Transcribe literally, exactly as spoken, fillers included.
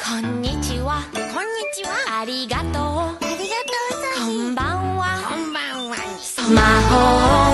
こんにちは。 こんにちは。 ありがとう。 ありがとうさん。 こんばんは。 こんばんは。 スマホ